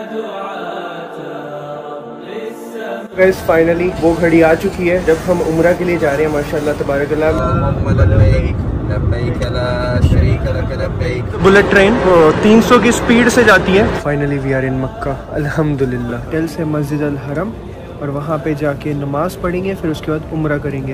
Guys finally वो घड़ी आ चुकी है जब हम उम्रा के लिए जा रहे हैं। माशाल्लाह तबारकल्लाह। बुलेट ट्रेन 300 की स्पीड से जाती है। Finally we are in Mecca अल्हम्दुलिल्लाह। होटल से मस्जिद अल हरम और वहाँ पे जाके नमाज पढ़ेंगे, फिर उसके बाद उम्रा करेंगे।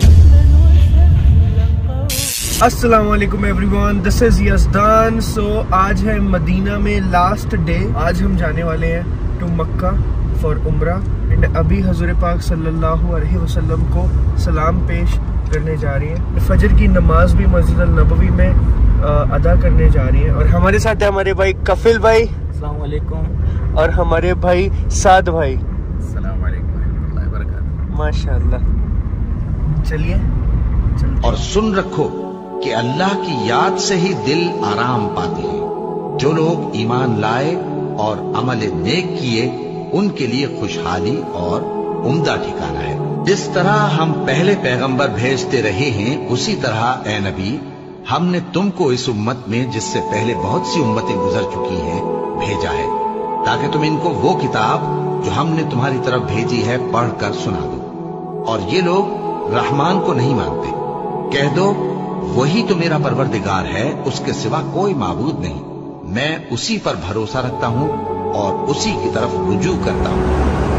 अस्सलाम वालेकुम everyone, this is Yazdan. So आज है मदीना में लास्ट डे। आज हम जाने वाले हैं to Mecca for Umrah and अभी हज़ूर पाक सल्लल्लाहु अलैहि वसल्लम को सलाम पेश करने जा रही है। फजर की नमाज भी मस्जिद अल नबवी में अदा करने जा रही है। और हमारे साथ है हमारे भाई कफिल भाई, अस्सलाम वालेकुम, और हमारे भाई साद भाई। अस्सलाम वालेकुम रहमतुल्लाहि व बरकातुहू। माशाअल्लाह, चलिए चलते। और सुन रखो कि अल्लाह की याद से ही दिल आराम पाते हैं। जो लोग ईमान लाए और अमल नेक किए उनके लिए खुशहाली और उम्दा ठिकाना है। जिस तरह हम पहले पैगंबर भेजते रहे हैं उसी तरह ए नबी हमने तुमको इस उम्मत में जिससे पहले बहुत सी उम्मतें गुजर चुकी हैं भेजा है, ताकि तुम इनको वो किताब जो हमने तुम्हारी तरफ भेजी है पढ़कर सुना दो। और ये लोग रहमान को नहीं मानते। कह दो वही तो मेरा परवरदिगार है, उसके सिवा कोई माबूद नहीं। मैं उसी पर भरोसा रखता हूँ और उसी की तरफ रुजू करता हूँ।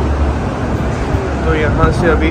तो यहाँ से अभी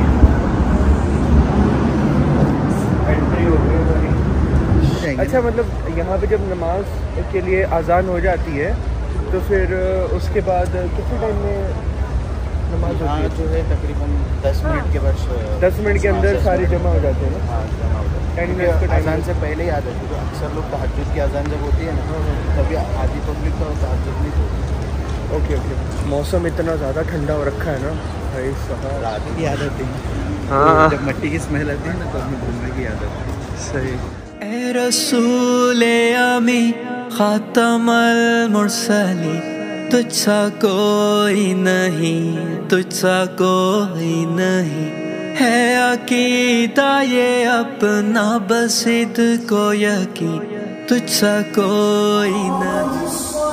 एंट्री हो गई हमारी। अच्छा, मतलब यहाँ पे जब नमाज के लिए अजान हो जाती है तो फिर उसके बाद कितने टाइम में नमाज होती है? जो है तकरीबन 10 मिनट के बाद 10 मिनट के अंदर सारे जमा हो जाते हैं ना? हाँ, जमा हो जाते हैं। 10 मिनट का टाइम अजान से पहले ही आ जाती है। तो अक्सर लोग तहज्जुद की अजान जब होती है ना तभी आधी पब्लिक का तहज्जुद नहीं होती। Okay okay. मौसम इतना ज़्यादा ठंडा हो रखा है ना भाई साहब। रात की आदत है। हाँ, जब मिट्टी की स्मेल आती है ना तो हमें घूमने की आदत है। सही। ए रसूले आमी खातमल मुरसली, तुझसा कोई नहीं, तुझसा कोई नहीं है। अकीदा ये अपना बसिद को यकीन, तुझसा कोई नहीं।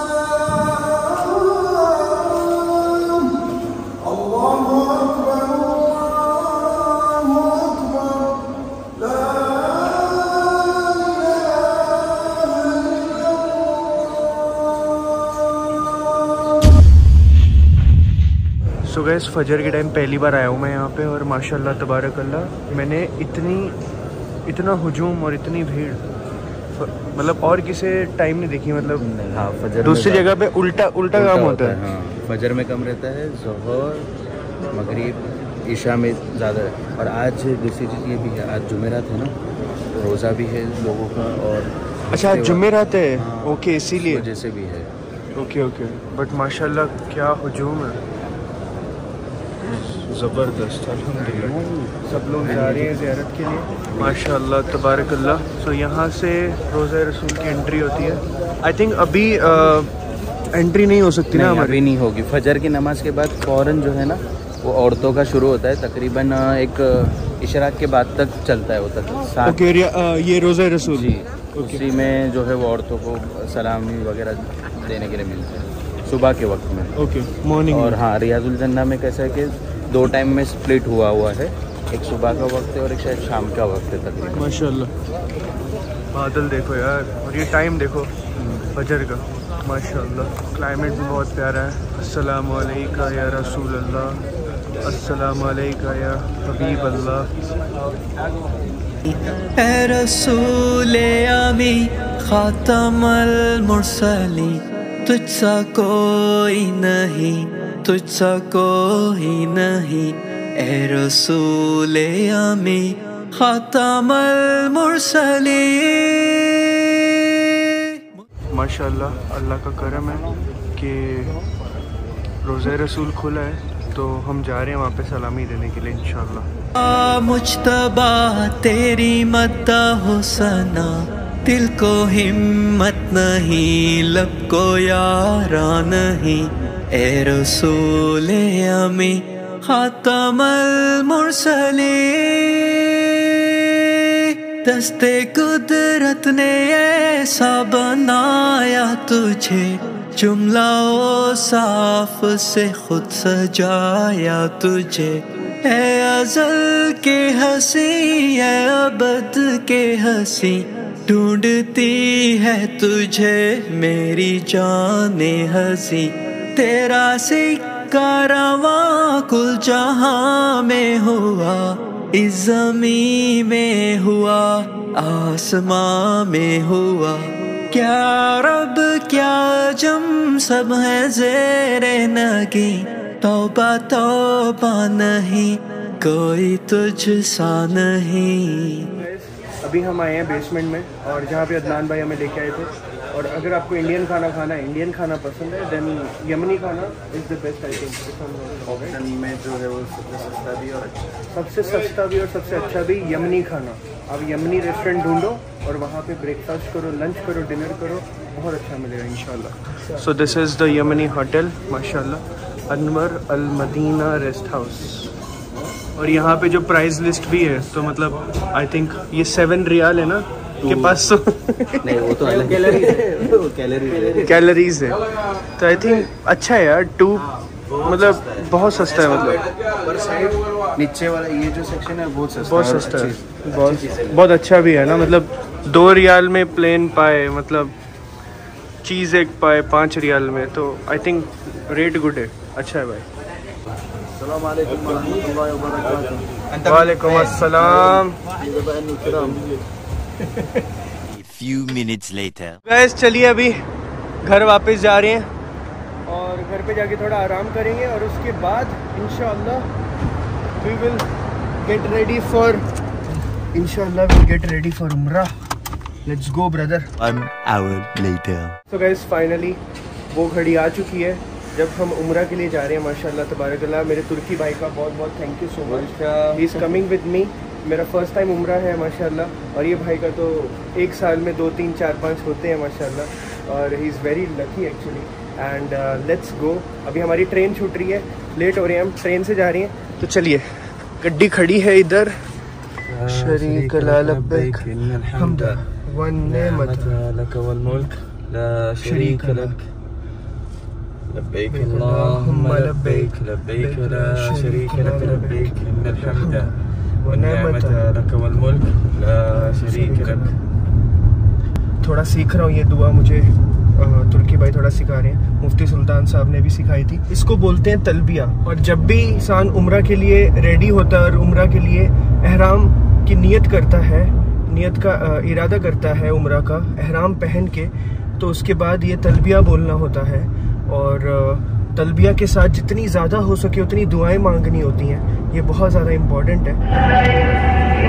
सो गैस फजर के टाइम पहली बार आया हूँ मैं यहाँ पे, और माशाल्लाह तबारकल्लाह मैंने इतना हुजूम और इतनी भीड़ मतलब और किसी टाइम नहीं देखी। मतलब हाँ, फजर दूसरी जगह पे उल्टा काम होता है। हाँ, फजर में कम रहता है, ज़ोहर, मगरिब, इशा में ज़्यादा है। और आज दूसरी चीज़ ये भी है, आज जुमेरात है ना, रोज़ा भी है लोगों का। और अच्छा, जुमेरात है। हाँ, ओके, इसीलिए वजह से भी है। Okay okay. बट माशाल्लाह क्या हुजूम है, ज़बरदस्त। अल्हम्दुलिल्लाह सब लोग जा रहे हैं ज़ियारत के लिए। माशाल्लाह तबारकल्लाह। सो यहाँ से रोज़ा रसूल की एंट्री होती है। आई थिंक अभी एंट्री नहीं हो सकती ना हमारी? अभी नहीं होगी। फजर की नमाज के बाद फ़ौरन जो है ना वो औरतों का शुरू होता है। तकरीबन एक इशराक के बाद तक चलता है वो तक। ओके, ये रोज़ा रसूल जी, उसी में जो है वो औरतों को सलामी वगैरह देने के लिए मिलते हैं सुबह के वक्त में। Okay, morning. और हाँ, रियाजुल जन्ना में कैसा है कि 2 टाइम में स्प्लिट हुआ है। एक सुबह का वक्त है और एक शायद शाम का वक्त है तकरीबन। माशाल्लाह बादल देखो यार, और ये टाइम देखो फजर का। माशाल्लाह क्लाइमेट भी बहुत प्यारा है। अस्सलामु अलैका या रसूल अल्लाह, अस्सलामु अलैका या हबीब अल्लाह। ए रसूले आमी खातमल मुरसली, तुझसा कोई नहीं, तुझसा कोई नहीं। ए रसूले आमी खातमल मुरसली। माशाल्लाह अल्लाह का करम है कि रोज़ा रसूल खुला है, तो हम जा रहे हैं वहाँ पे सलामी देने के लिए इंशाल्लाह। मुज्तबा तेरी मद्दा हो सना, दिल को हिम्मत नहीं, लब को यारा नहीं। ए रसूले अमी खातमल मुरसली, दस्ते कुदरत ने ऐसा बनाया तुझे, जुमला साफ से खुद सजाया तुझे, है अज़ल के हंसी है अबद के हंसी, ढूंढती है तुझे मेरी जाने हंसी। तेरा सिक्का रवां कुल जहां में हुआ, इस ज़मीं में हुआ, आसमां में हुआ। क्या रब क्या जम सब है ज़ेरे नगी, तौबा तौबा नहीं कोई तुझसा नहीं। अभी हम आए हैं बेसमेंट में, और जहाँ पे अदनान भाई हमें लेके आए थे। और अगर आपको इंडियन खाना खाना है, इंडियन खाना पसंद है, then Yemeni khana is the best I think. Option में जो है वो सबसे सस्ता भी और अच्छा, सबसे सस्ता भी और सबसे अच्छा भी यमनी खाना। आप यमनी रेस्टोरेंट ढूंढो और वहाँ पे ब्रेकफास्ट करो, लंच करो, डिनर करो, बहुत अच्छा मिलेगा इंशाल्लाह। So this is the Yemeni hotel माशाल्लाह, Anwar Al Madina rest house. और यहाँ पे जो प्राइस लिस्ट भी है, तो मतलब आई थिंक ये 7 रियाल है ना के पास नहीं, वो तो अलग कैलोरीज है, तो आई थिंक अच्छा है यार। 2 मतलब बहुत सस्ता है, मतलब नीचे वाला ये जो सेक्शन है बहुत सस्ता है, बहुत अच्छा भी है ना। मतलब 2 रियाल में प्लेन पाए, मतलब चीज़ एक पाए 5 रियाल में, तो आई थिंक रेट गुड है, अच्छा है भाई। वालेकुम अस्सलाम। few minutes later. गाइस चलिए अभी घर वापस जा रहे हैं, और घर पे जाके थोड़ा आराम करेंगे, और उसके बाद इंशाअल्लाह we will get ready for Umrah. Let's go brother. 1 hour later. So guys finally वो घड़ी आ चुकी है जब हम उम्रा के लिए जा रहे हैं। माशाल्लाह तबारकल्लाह, मेरे तुर्की भाई का बहुत बहुत thank you so much, he is coming with me. मेरा फर्स्ट टाइम उम्रा है माशाल्लाह, और ये भाई का तो 1 साल में 2, 3, 4, 5 होते हैं माशाल्लाह, और he is very lucky actually. And let's go. अभी हमारी ट्रेन छूट रही है, लेट हो रहे हैं, हम ट्रेन से जा रही हैं, तो चलिए। गड्डी खड़ी है इधर, शरीक ला लब्बैक हम्दा व निअमत लक वल मुल्क ला शरीक लक लब्बैक अल्लाहुम्मा लब्बैक लब्बैक ला शरीक लक लब्बैक इन्नल हम्द व निअमत लक वल मुल्क ला शरीक लक। थोड़ा सीख रहा हूँ ये दुआ, मुझे तुर्की भाई थोड़ा सिखा रहे हैं, मुफ्ती सुल्तान साहब ने भी सिखाई थी। इसको बोलते हैं तलबिया। और जब भी इंसान उम्रा के लिए रेडी होता है और उम्रा के लिए एहराम की नियत करता है, नियत का इरादा करता है उम्रा का, एहराम पहन के, तो उसके बाद ये तलबिया बोलना होता है। और तलबिया के साथ जितनी ज़्यादा हो सके उतनी दुआएं मांगनी होती हैं, ये बहुत ज़्यादा इम्पोर्टेंट है।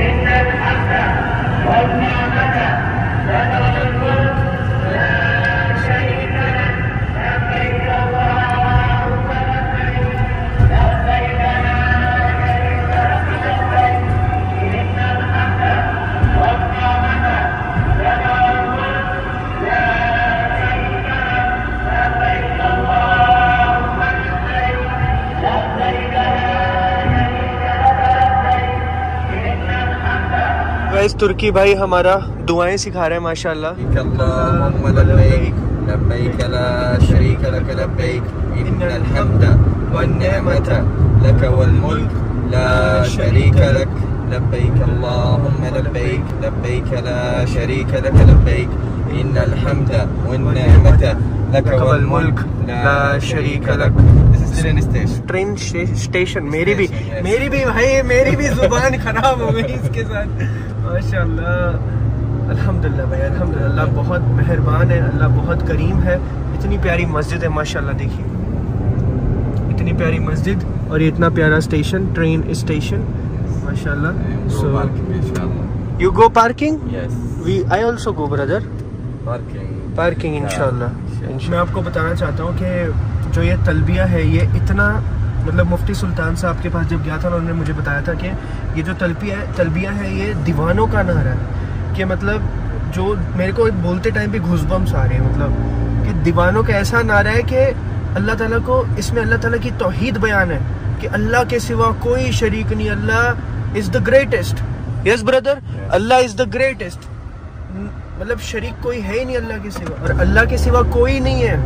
गाइस तुर्की भाई हमारा दुआएं सिखा रहे हैं माशाल्लाह। अल्लाहुम्मा लब्बैक लब्बैक ला शरीक लक लब्बैक इन्नल हम्द वन निअमत लक वल मुल्क ला शरीक लक लब्बैक अल्लाहुम्मा लब्बैक लब्बैक ला शरीक लक लब्बैक इन्नल हम्द वन निअमत लक वल मुल्क ला शरीक लक। ट्रेन स्टेशन मेरी भी भाई, मेरी भी जुबान खराब हो गई इसके साथ। माशाल्लाह, अल्हम्दुलिल्लाह भाई, अल्हम्दुलिल्लाह, अल्लाह बहुत मेहरबान है, अल्लाह बहुत करीम है। इतनी प्यारी मस्जिद है माशाल्लाह, देखिए इतनी प्यारी मस्जिद और ये इतना प्यारा स्टेशन, ट्रेन स्टेशन माशाल्लाह। So you go parking? Yes, I also go brother, parking इंशाल्लाह। मैं आपको बताना चाहता हूँ कि जो ये तलबिया है, ये इतना मतलब मुफ्ती सुल्तान साहब के पास जब गया था, उन्होंने मुझे बताया था कि ये जो तलबिया है ये दीवानों का नारा है। कि मतलब जो मेरे को बोलते टाइम पे घुसबम्स आ रहे हैं, मतलब कि दीवानों का ऐसा नारा है कि अल्लाह ताला को, इसमें अल्लाह ताला की तौहीद बयान है कि अल्लाह के सिवा कोई शरीक नहीं, Allah is the greatest. Yes brother, Allah is the greatest, मतलब शरीक कोई है ही नहीं अल्लाह के सिवा, और अल्लाह के सिवा कोई नहीं है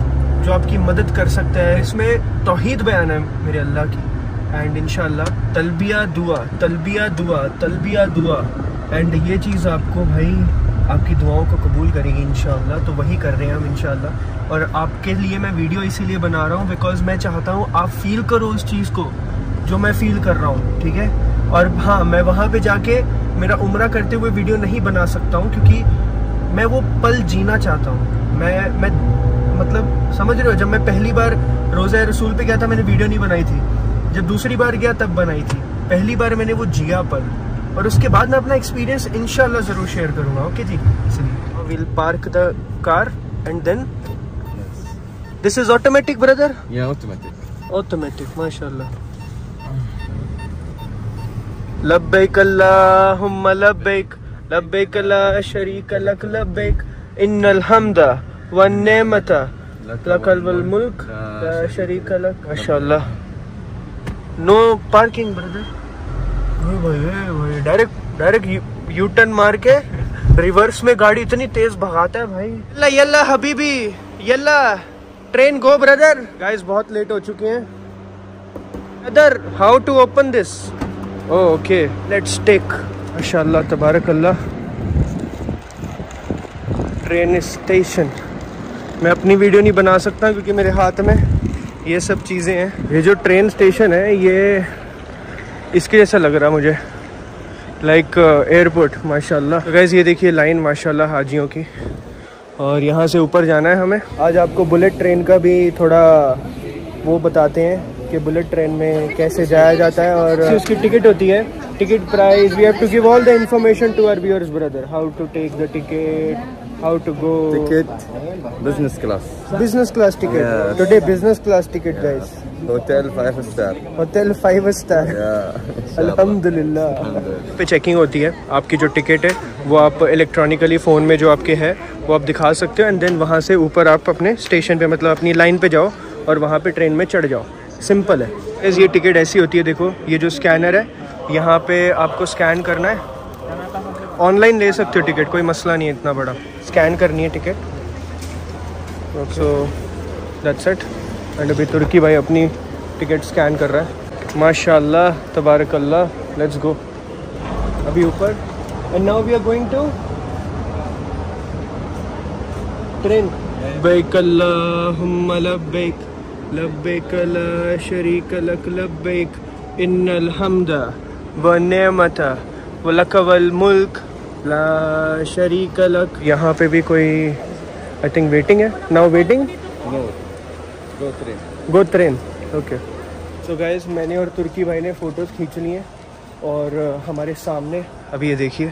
जो आपकी मदद कर सकता है। इसमें तौहीद बयान है मेरे अल्लाह की, एंड इंशाल्लाह तलबिया दुआ, तलबिया दुआ, तलबिया दुआ, एंड ये चीज़ आपको भाई आपकी दुआओं को कबूल करेगी इंशाल्लाह। तो वही कर रहे हैं हम इंशाल्लाह, और आपके लिए मैं वीडियो इसीलिए बना रहा हूँ बिकॉज मैं चाहता हूँ आप फील करो उस चीज़ को जो मैं फील कर रहा हूँ, ठीक है। और हाँ, मैं वहाँ पे जाके मेरा उम्रा करते हुए वीडियो नहीं बना सकता हूँ क्योंकि मैं वो पल जीना चाहता हूँ। मैं मतलब समझ रहे हो, जब मैं पहली बार रोज़ा रसूल पे गया था मैंने वीडियो नहीं बनाई थी, जब दूसरी बार गया तब बनाई थी। पहली बार मैंने वो जिया पल, और उसके बाद मैं अपना एक्सपीरियंस इंशाल्लाह ज़रूर शेयर करूँगा। ओके जी, इसलिए will park the car and then this is automatic brother. Automatic माशाल्लाह। लब्बैक अल्लाहुम्मा लब्बैक, लब्बैक ला शरीक लक लब्बैक, इन्नल हम्दा वन नेमता लकल वल मुल्क ला शरीक लक। माशाल्लाह। No parking brother. भाई डायरेक्ट यू टर्न मार के रिवर्स में गाड़ी इतनी तेज भगाता है भाई। यल्ला यल्ला हबीबी, यल्ला ट्रेन गो ब्रदर। गाइस बहुत लेट हो चुके हैं। Brother how to open this? Okay let's take. माशाल्लाह तबारक अल्लाह। Train station. मैं अपनी वीडियो नहीं बना सकता क्योंकि मेरे हाथ में ये सब चीज़ें हैं। ये जो ट्रेन स्टेशन है ये इसके जैसा लग रहा मुझे, लाइक एयरपोर्ट। माशाल्लाह। तो गाइस ये देखिए लाइन माशाल्लाह हाजियों की, और यहाँ से ऊपर जाना है हमें। आज आपको बुलेट ट्रेन का भी थोड़ा वो बताते हैं कि बुलेट ट्रेन में कैसे जाया जाता है और उसकी टिकट होती है, ticket price. We have to give all the information to our viewers brother, how to take the ticket, how to go. Ticket business class, business class ticket today, business class ticket guys. Hotel 5 star, hotel 5 star. अल्हम्दुलिल्लाह। पे checking होती है, आपकी जो ticket है वो आप electronically phone में जो आपके है वो आप दिखा सकते हो, एंड देन वहाँ से ऊपर आप अपने स्टेशन पे मतलब अपनी लाइन पे जाओ और वहाँ पे ट्रेन में चढ़ जाओ। सिंपल है। ये टिकट ऐसी होती है, देखो ये जो स्कैनर है यहाँ पे आपको स्कैन करना है। ऑनलाइन ले सकते हो टिकट, कोई मसला नहीं है इतना बड़ा। स्कैन करनी है ticket, so that's it. And अभी तुर्की भाई अपनी टिकट स्कैन कर रहा है। माशाल्लाह तबारक अल्लाह। लेट्स गो अभी ऊपर। And now we are going to train. लब्बैक अल्लाहुम्मा लब्बैक, लब्बैक ला शरीक लक लब्बैक, इन्नल हम्दा व नेमता व लक वल मुल्क ला शरीक लक। यहाँ पे भी कोई आई थिंक वेटिंग है। Now waiting, go train. Okay so guys मैंने और तुर्की भाई ने फ़ोटोज़ खींच ली हैं, और हमारे सामने अभी ये देखिए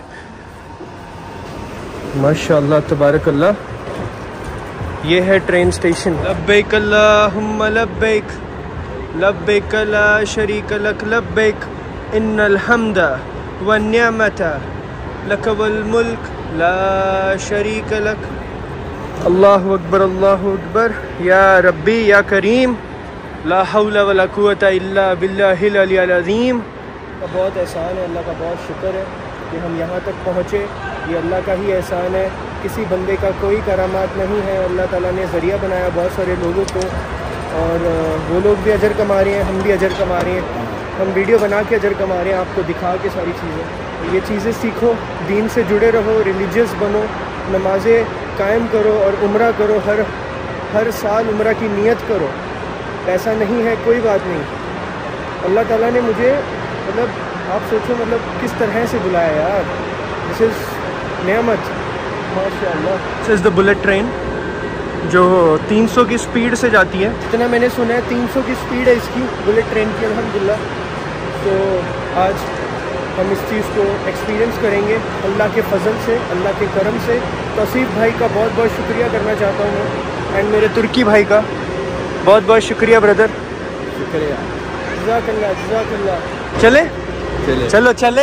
माशाल्लाह तबारक अल्लाह, ये है ट्रेन स्टेशन। लब्बैक अल्लाहुम्मा लब्बैक, लब्बैक ला शरीक लक लब्बैक, इन्नल हम्दा वन निअमता लक वल मुल्क ला शरीक लक। अल्लाहु अकबर, अल्लाहु अकबर। या रब्बी या करीम, ला हौला वला कुव्वता इल्ला बिल्लाहिल अलिय्यिल अज़ीम। का बहुत एहसान है, अल्लाह का बहुत शुक्र है कि हम यहाँ तक पहुँचे। ये अल्लाह का ही एहसान है, किसी बंदे का कोई करामात नहीं है। अल्लाह ताला ने ज़रिया बनाया बहुत सारे लोगों को, और वो लोग भी अजर कमा रहे हैं, हम भी अजर कमा रहे हैं। हम वीडियो बना के अजर कमा रहे हैं, आपको दिखा के सारी चीज़ें। ये चीज़ें सीखो, दीन से जुड़े रहो, रिलीजियस बनो, नमाज़ें कायम करो और उम्रा करो। हर साल उम्रा की नियत करो। पैसा नहीं है कोई बात नहीं, अल्लाह ताला ने मुझे मतलब आप सोचो मतलब किस तरह से बुलाया यार। दिस इज़ नेमत माशाल्लाह। This is the bullet train जो 300 की स्पीड से जाती है। इतना मैंने सुना है 300 की स्पीड है इसकी बुलेट ट्रेन की अल्हम्दुलिल्लाह। तो आज हम इस चीज़ को एक्सपीरियंस करेंगे अल्लाह के फजल से, अल्लाह के करम से। तौसीफ भाई का बहुत बहुत शुक्रिया करना चाहता हूँ मैं, एंड मेरे तुर्की भाई का बहुत बहुत शुक्रिया ब्रदर। शुक्रिया, जज़ाकल्लाह जज़ाकल्लाह। चले चलो चले।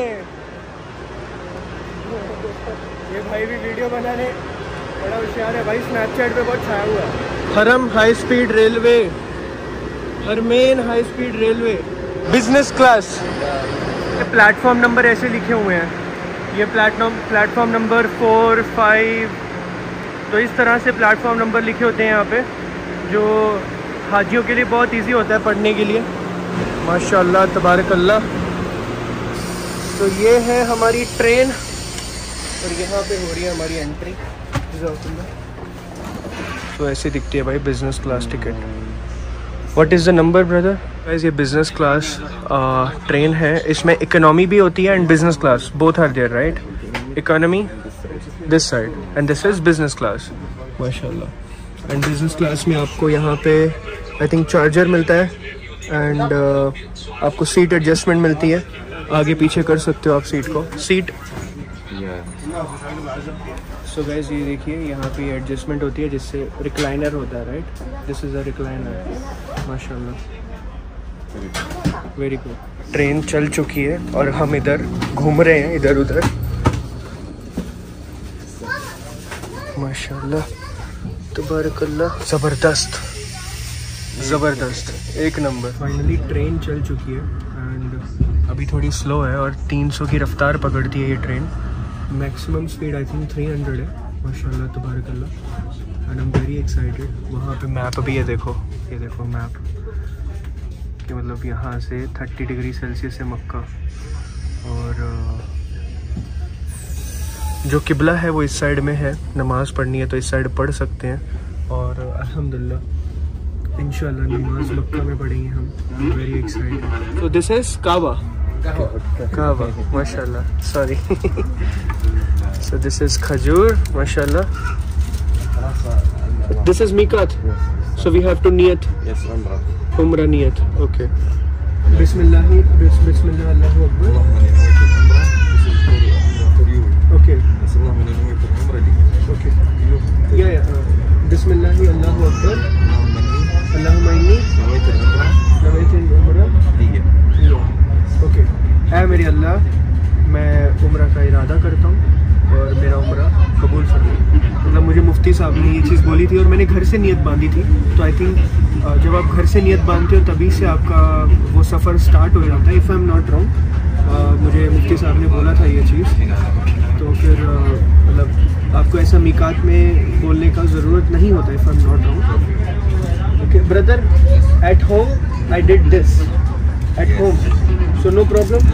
ये भाई भी वीडियो बनाने बड़ा होशियार है भाई, स्नैपचैट पे बहुत छाया हुआ है। Haram high speed railway, Haramain high speed railway business class. ये प्लेटफॉर्म नंबर ऐसे लिखे हुए हैं, ये प्लेटफॉर्म नंबर 4, 5, तो इस तरह से प्लेटफॉर्म नंबर लिखे होते हैं यहाँ पे, जो हाजियों के लिए बहुत इजी होता है पढ़ने के लिए। माशाल्लाह तबारकल्लाह। तो ये है हमारी ट्रेन और यहाँ पे हो रही है हमारी एंट्री। तो ऐसे दिखती है भाई business class ticket. What is the number brother? Guys ये बिजनेस क्लास ट्रेन है। इसमें इकोनॉमी भी होती है and business class, both are there right? Economy this side and this is business class. माशाल्लाह। एंड बिजनेस क्लास में आपको यहाँ पे आई थिंक चार्जर मिलता है एंड आपको सीट एडजस्टमेंट मिलती है, आगे पीछे कर सकते हो आप सीट को। सीट सो गाइस ये देखिए यहाँ पे एडजस्टमेंट होती है जिससे रिक्लाइनर होता है right? This is a recliner. माशाल्लाह वेरी गुड। ट्रेन चल चुकी है और हम इधर घूम रहे हैं इधर उधर। माशाल्लाह तबारकल्लाह। ज़बरदस्त ज़बरदस्त एक नंबर। फाइनली ट्रेन चल चुकी है एंड अभी थोड़ी स्लो है और 300 की रफ्तार पकड़ती है ये train. Maximum speed I think 300 है। माशाल्लाह तबारकल्लाह and I am very excited. वहाँ पे मैप भी है, देखो ये देखो मैप कि मतलब यहाँ से 30 डिग्री सेल्सियस है मक्का और जो किबला है वो इस साइड में है। नमाज़ पढ़नी है तो इस साइड पढ़ सकते हैं और अल्हम्दुलिल्लाह इंशाल्लाह नमाज मक्का में पढ़ेंगे हम। Very excited. So this is Kaaba. Kaaba माशाल्लाह। Sorry. So this is khajoor माशाल्लाह। This is Miqat. So we have to नियत। Yes, Umrah. उम्रा नियत। ओके। बिस्मिल्लाह बिस्मिल्लाह अल्लाहु अकबर। ओके ओके या बिस्मिल्लाह अल्लाहु अकबर अल्लाहुम्मा इन्नी नवैतु उम्रा। ओके। ऐ मेरे अल्लाह मैं उम्रा का इरादा करता हूँ और मेरा उम्रा कबूल फरमा। मतलब मुझे मुफ्ती साहब ने ये चीज़ बोली थी और मैंने घर से नियत बांधी थी। तो आई थिंक जब आप घर से नियत बांधते हो तभी से आपका वो सफ़र स्टार्ट हो जाता है। If I am not wrong, मुझे मुफ्ती साहब ने बोला था ये चीज़। तो फिर मतलब आपको ऐसा मीकात में बोलने का ज़रूरत नहीं होता। If I am not wrong. Okay brother, at home I did this at home, so no problem.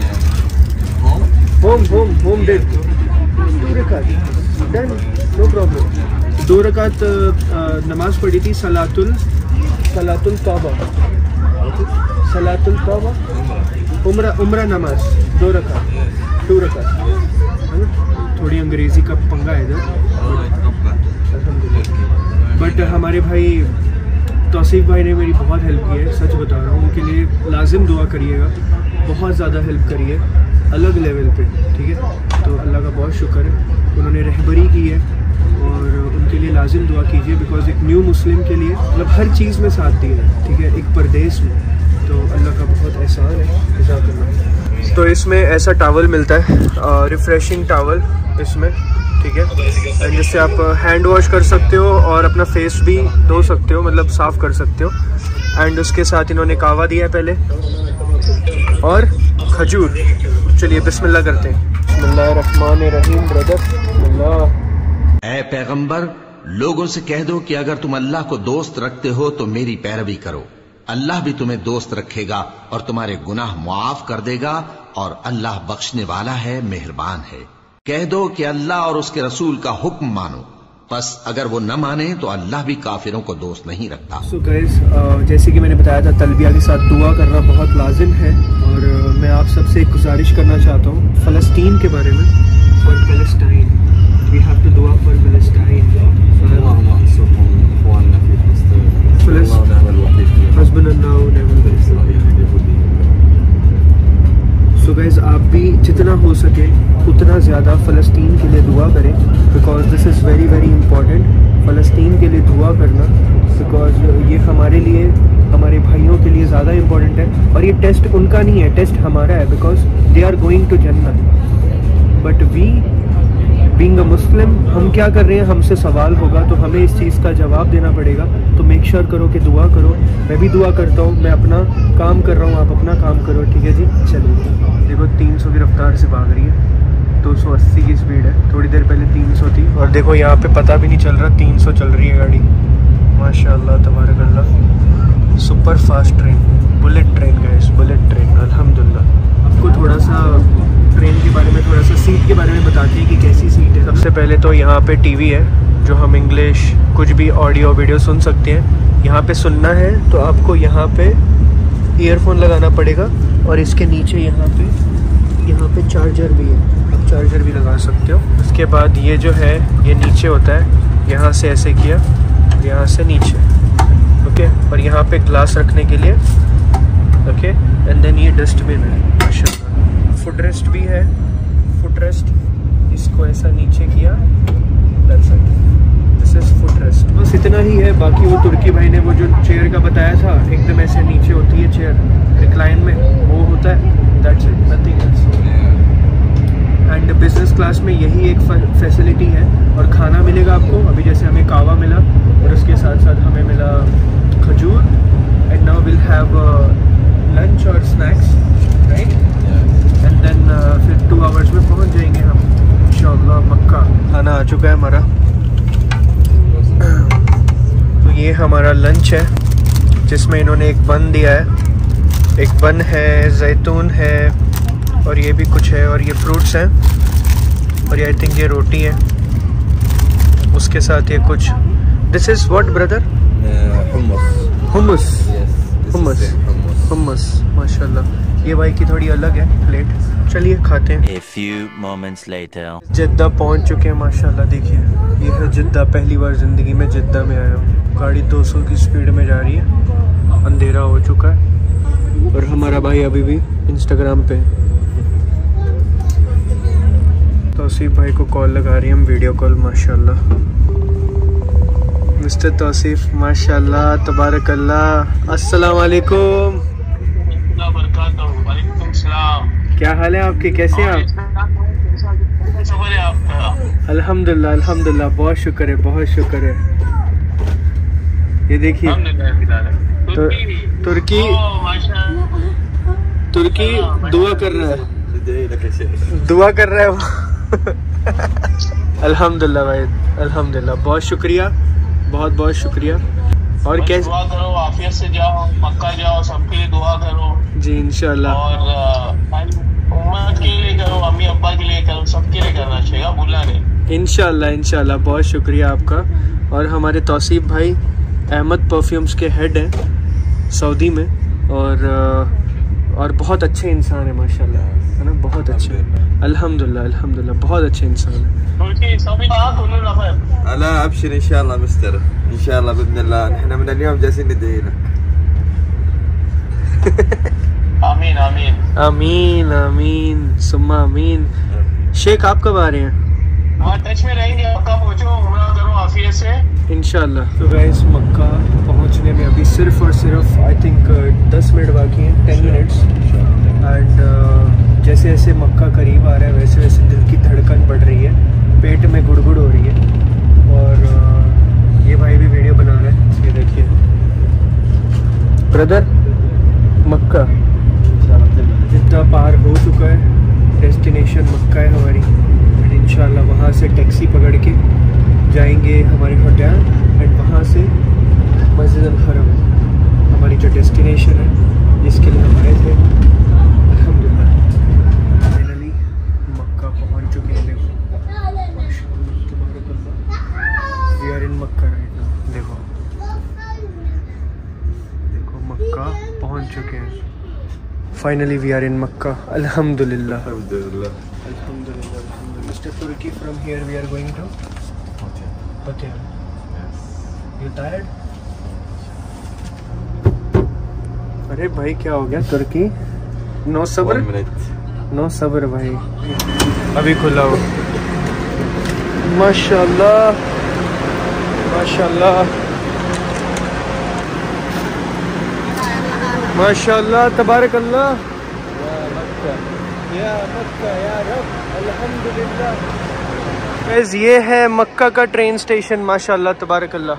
Home did 2 रकात डन, नो प्रॉब्लम। 2 रकात नमाज पढ़ी थी सलातुल तौबा। सलातुल तौबा उम्रा नमाज 2 रकात 2 रकात है ना। थोड़ी अंग्रेज़ी का पंगा है इधर अल्हम्दुलिल्लाह। बट हमारे भाई तौसीफ भाई ने मेरी बहुत हेल्प की है, सच बता रहा हूँ। उनके लिए लाजिम दुआ करिएगा, बहुत ज़्यादा हेल्प करिए अलग लेवल पे, ठीक है। तो अल्लाह का बहुत शुक्र है, उन्होंने रहबरी की है और उनके लिए लाजिम दुआ कीजिए। बिकॉज एक न्यू मुस्लिम के लिए मतलब हर चीज़ में साथ दिया है, ठीक है, एक परदेश में। तो अल्लाह का बहुत एहसान है, जज़ाकल्लाह। तो इसमें ऐसा टावल मिलता है, रिफ़्रेशिंग टावल इसमें, ठीक है, एंड जिससे आप हैंड वॉश कर सकते हो और अपना फेस भी धो सकते हो, मतलब साफ़ कर सकते हो। एंड उसके साथ इन्होंने कावा दिया है पहले और खजूर। चलिए बिस्मिल्लाह करते हैं। बिस्मिल्लाहिर्रहमानिर्रहीम ब्रदर। बिस्मिल्लाह। ऐ पैगंबर, लोगों से कह दो कि अगर तुम अल्लाह को दोस्त रखते हो तो मेरी पैरवी करो। अल्लाह भी तुम्हें दोस्त रखेगा और तुम्हारे गुनाह मुआफ कर देगा और अल्लाह बख्शने वाला है, मेहरबान है। कह दो कि अल्लाह और उसके रसूल का हुक्म मानो, बस अगर वो न माने तो अल्लाह भी काफिरों को दोस्त नहीं रखता। सो गाइस, जैसे कि मैंने बताया था, तलबिया के साथ दुआ करना बहुत लाजिम है और मैं आप सबसे एक गुजारिश करना चाहता हूँ फ़लस्तीन के बारे में। For Palestine we have to दुआ फॉर पैलेस्टाइन। सो गाइस, आप भी जितना हो सके उतना ज़्यादा फ़लस्तीन के लिए दुआ करें, because this is very very important. फ़लस्तीन के लिए दुआ करना, बिकॉज ये हमारे लिए, हमारे भाइयों के लिए ज़्यादा इम्पॉर्टेंट है। और ये टेस्ट उनका नहीं है, टेस्ट हमारा है, because they are going to जन्नत। But we being a Muslim, हम क्या कर रहे हैं, हमसे सवाल होगा तो हमें इस चीज़ का जवाब देना पड़ेगा। तो मेक श्योर करो कि दुआ करो। मैं भी दुआ करता हूँ, मैं अपना काम कर रहा हूँ, आप अपना काम करो, ठीक है जी। चलिए देखो 300 की रफ्तार से भाग रही है, 280 की स्पीड है। थोड़ी देर पहले 300 थी और देखो यहाँ पे पता भी नहीं चल रहा 300 चल रही है गाड़ी। माशाल्लाह तबारकल्लाह। Super fast train, bullet train guys, bullet train अल्हम्दुलिल्लाह। आपको थोड़ा सा ट्रेन के बारे में, थोड़ा सा सीट के बारे में बताते हैं कि कैसी सीट है। सबसे पहले तो यहाँ पे टीवी है, जो हम इंग्लिश कुछ भी ऑडियो वीडियो सुन सकते हैं। यहाँ पे सुनना है तो आपको यहाँ पे ईयरफोन लगाना पड़ेगा, और इसके नीचे यहाँ पे चार्जर भी है, आप चार्जर भी लगा सकते हो। उसके बाद ये जो है ये नीचे होता है, यहाँ से ऐसे किया, यहाँ से नीचे, ओके। और यहाँ पे ग्लास रखने के लिए, ओके। एंड देन ये डस्टबिन है माशाल्लाह। फुट रेस्ट भी है, फुट रेस्ट, इसको ऐसा नीचे किया, दिस इज फुट रेस्ट। बस इतना ही है। बाकी वो तुर्की भाई ने वो जो चेयर का बताया था, एकदम ऐसे नीचे होती है चेयर रिक्लाइन में, वो होता है, that's it, nothing else. And business class में यही एक फैसिलिटी है। और खाना मिलेगा आपको, अभी जैसे हमें कावा मिला और उसके साथ साथ हमें मिला खजूर। And now will have lunch और स्नैक्स, राइट। एंड देन फिर 2 आवर्स में पहुंच जाएंगे हम इंशाअल्लाह मक्का। खाना आ चुका है हमारा। तो ये हमारा लंच है, जिसमें इन्होंने एक बन दिया है, एक बन है, जैतून है, और ये भी कुछ है, और ये फ्रूट्स हैं, और ये आई थिंक ये रोटी है। उसके साथ ये कुछ, this is what brother? Hummus. Hummus माशाल्लाह। ये भाई की थोड़ी अलग है प्लेट। चलिए खाते हैं। A few moments later. जिद्दा पहुंच चुके हैं माशाल्लाह। देखिए ये है जिद्दा, पहली बार ज़िंदगी में जिद्दा में आया हूँ। गाड़ी 200 की स्पीड में जा रही है, अंधेरा हो चुका है, और हमारा भाई अभी भी इंस्टाग्राम पे। तौसीफ भाई को कॉल लगा रही है हम, वीडियो कॉल माशाल्लाह। मिस्टर तौसीफ माशाल्लाह तबारकल्लाह। अस्सलाम वालेकुम। क्या हाल है आपके, कैसे हैं आप? अल्हम्दुलिल्लाह अल्हम्दुलिल्लाह, बहुत शुक्र है, बहुत शुक्र है। ये देखिए तो तुर्की दुआ कर रहा है, दुआ कर रहा है वो। अल्हम्दुलिल्लाह भाई, अल्हम्दुलिल्लाह, बहुत शुक्रिया, बहुत बहुत शुक्रिया। और कैसे दुआ करो, आफियत से जाओ, मक्का जाओ, सबके लिए दुआ करो जी इंशाल्लाह। और उम्मत के लिए करो, अम्मी अब्बा के लिए करो, सबके लिए करना चाहिए, भूलना नहीं। इंशाल्लाह इंशाल्लाह, बहुत शुक्रिया आपका। और हमारे तौसीफ भाई अहमद परफ्यूम्स के हेड हैं सऊदी में, और बहुत अच्छे इंसान है माशाल्लाह, है ना, बहुत अच्छे। अल्हम्दुलिल्लाह अल्हम्दुलिल्लाह, बहुत अच्छे इंसान है। لا ابشر ان شاء الله مستر، ان شاء الله باذن الله، نحن من اليوم جالسين ندعي لك। आमीन आमीन आमीन आमीन सुम्मा आमीन। शेख आप कब आ रहे हैं? हाँ टच में रहेंगे, मक्का पहुँचो, उम्रा करो आफियत से इंशाल्लाह। तो गाइस मक्का पहुंचने में अभी सिर्फ और सिर्फ आई थिंक 10 मिनट बाकी हैं, 10 मिनट्स। एंड जैसे जैसे मक्का करीब आ रहा है, वैसे वैसे दिल की धड़कन बढ़ रही है, पेट में गुड़गुड़ हो रही है। और ये भाई भी वीडियो बना रहे हैं, ये देखिए। ब्रदर मक्का जिद्दा पार हो चुका है, डेस्टिनेशन मक्का है हमारी। एंड इंशाल्लाह वहाँ से टैक्सी पकड़ के जाएंगे हमारे होटल, एंड वहाँ से मस्जिद अल हरम, हमारी जो डेस्टिनेशन है जिसके लिए हम आए थे। अल्हम्दुलिल्लाह फाइनली मक्का पहुँच चुके हैं। देखो we are in Mecca right now. देखो देखो मक्का पहुँच चुके हैं finally, we are in Mecca. अल्हम्दुलिल्लाह अल्हम्दुलिल्लाह अल्हम्दुलिल्लाह। Mister Turki, from here we are going to hotel. You tired? अरे भाई क्या हो गया तुर्की? नो सब्र, नो सब्र भाई। अभी खुला हो माशाल्लाह माशाल्लाह माशाल्लाह तबारकल्लाह। या मक्का या रब, अल्हम्दुलिल्लाह। गाइस ये है मक्का का ट्रेन स्टेशन माशाल्लाह तबारकल्लाह।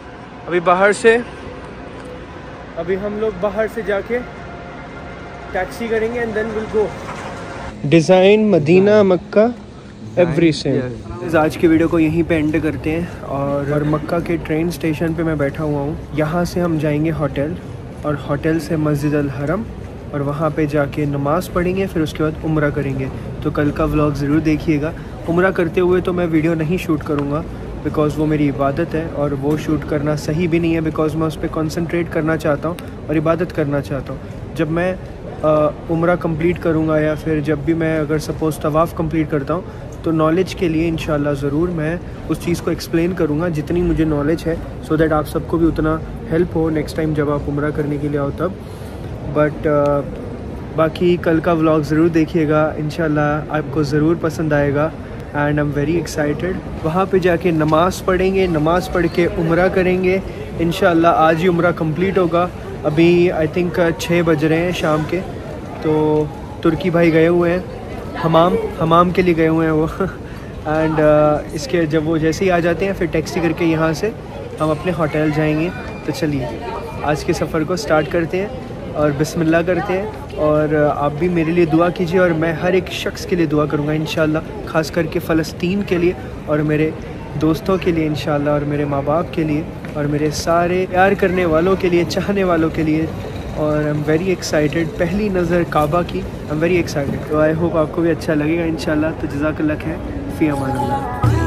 अभी हम लोग बाहर से जाके टैक्सी करेंगे and then will go. Design Medina Mecca every same. आज की वीडियो को यहीं पे एंड करते हैं और मक्का के ट्रेन स्टेशन पे मैं बैठा हुआ हूँ। यहाँ से हम जाएंगे होटल और होटल से मस्जिद अल हरम और वहाँ पे जाके नमाज़ पढ़ेंगे, फिर उसके बाद उम्रा करेंगे। तो कल का व्लॉग ज़रूर देखिएगा। उम्रा करते हुए तो मैं वीडियो नहीं शूट करूँगा बिकॉज़ वो मेरी इबादत है और वो शूट करना सही भी नहीं है बिकॉज़ मैं उस पर कॉन्सनट्रेट करना चाहता हूँ और इबादत करना चाहता हूँ। जब मैं उम्रा कंप्लीट करूँगा या फिर जब भी मैं अगर सपोज़ तवाफ़ कंप्लीट करता हूँ तो नॉलेज के लिए इंशाल्लाह ज़रूर मैं उस चीज़ को एक्सप्लेन करूँगा जितनी मुझे नॉलेज है, सो दैट आप सबको भी उतना हेल्प हो नेक्स्ट टाइम जब आप उम्रा करने के लिए आओ तब। बट बाकी कल का व्लॉग ज़रूर देखिएगा, इंशाल्लाह आपको ज़रूर पसंद आएगा and I am very excited. वहाँ पे जाके नमाज़ पढ़ेंगे, नमाज़ पढ़ के उम्रा करेंगे इंशाल्लाह। आज ही उम्रा कंप्लीट होगा। अभी आई थिंक 6 बज रहे हैं शाम के। तो तुर्की भाई गए हुए हैं हमाम के लिए गए हुए हैं वो एंड इसके जब वो जैसे ही आ जाते हैं फिर टैक्सी करके यहाँ से हम अपने होटल जाएंगे। तो चलिए आज के सफ़र को स्टार्ट करते हैं और बिस्मिल्लाह करते हैं। और आप भी मेरे लिए दुआ कीजिए और मैं हर एक शख्स के लिए दुआ करूँगा इंशाल्लाह, ख़ास करके फ़लस्तीन के लिए और मेरे दोस्तों के लिए इंशाल्लाह और मेरे माँ बाप के लिए और मेरे सारे प्यार करने वालों के लिए, चाहने वालों के लिए। और आई एम वेरी एक्साइटेड। पहली नज़र काबा की, आई एम वेरी एक्साइटेड। तो आई होप आपको भी अच्छा लगेगा इंशाल्लाह। तो जज़ाकल्लाह खैर, फ़ी अमान अल्लाह।